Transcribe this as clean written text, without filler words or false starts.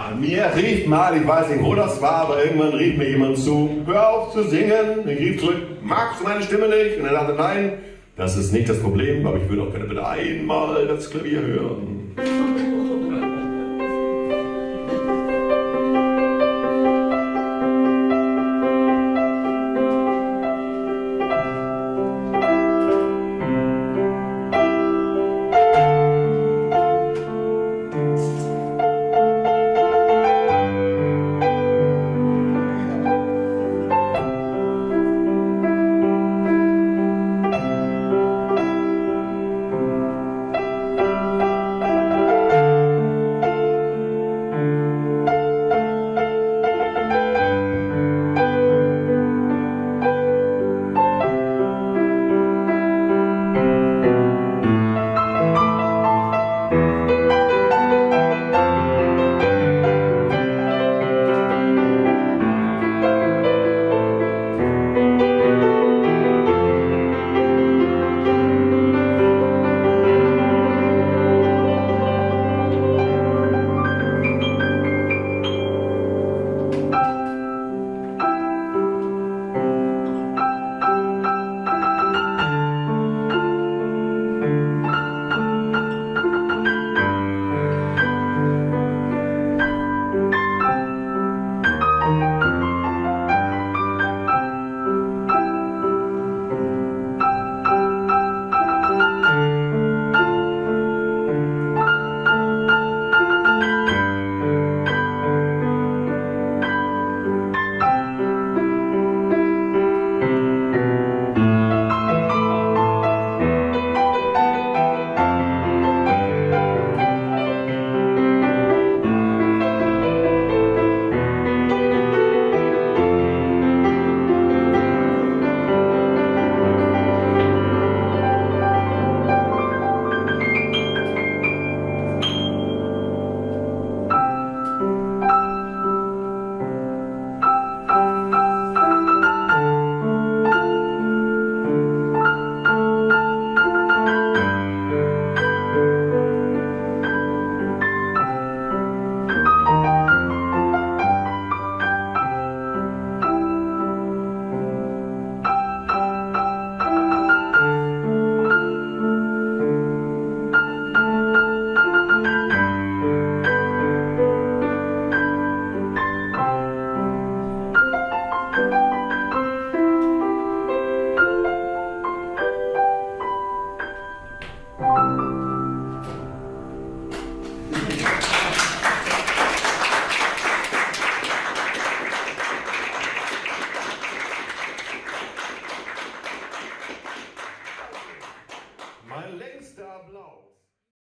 Mir rief mal, ich weiß nicht, wo das war, aber irgendwann rief mir jemand zu, hör auf zu singen. Ich rief zurück, magst du meine Stimme nicht? Und er sagte, nein, das ist nicht das Problem, aber ich würde auch gerne bitte einmal das Klavier hören.